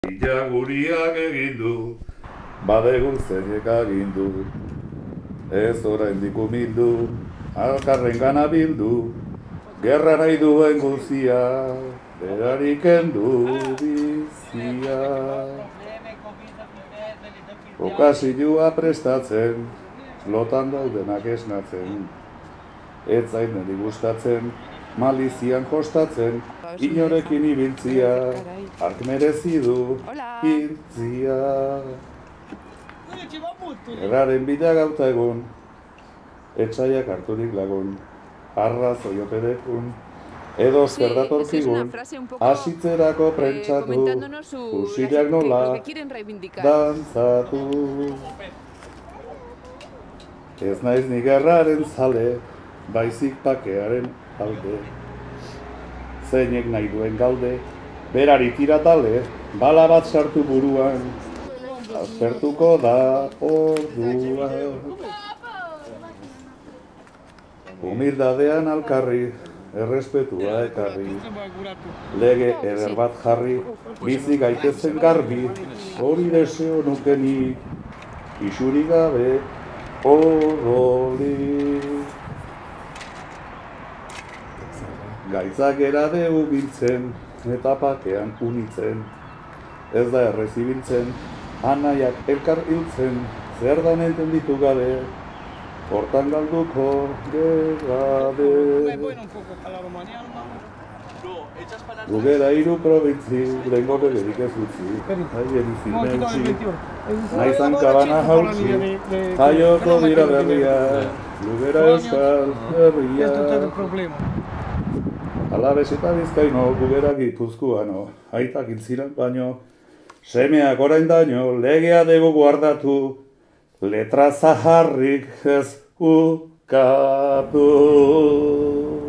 Illa guriak egin du, badegun zeinek agindu, ez oraindik umildu, alkarren gana bildu, gerra nahi duen guzia, berari kendu bizia. Okasilua prestatzen, lotan daudenak esnatzen, ez zain niri gustatzen, malizian kostatzen, inorekin ibiltzia, hark merezi du hiltzia. Erraren bidea gauta egun, etxaiak harturik lagun, arrazoi opedekun, edo zer datorkigun, asitzerako prentsatu, fusilak nola, dantzatu. Ez naiz ni gerraren zale, baizik pakearen alde. Zeinek nahi duen galde, berari tiratale, bala bat sartu buruan, aztertuko da orduan. Humildadean alkarri, errespetua ekarri, lege eder bat jarri, bizi gaitezen garbi, hori deseo nukenik, isurik gabe orolik. Gaitzak eradeu biltzen, eta pakean unitzen, ez da errezibiltzen, anaiak elkar hiltzen, zer dan entenditu gabe, hortan galduko gerrabe. Gugera hiru probintzi, lengo begerik ez utzi, haien izimentzi, naizan kabana hautzi, jaioko dira berria, Gugera euskal herria. Alabez eta Bizkaino, Gugera Gipuzkoano, aitak hiltziran baino, semeak orain daño, legea dugu guardatu, letra zaharrik ez ukatu.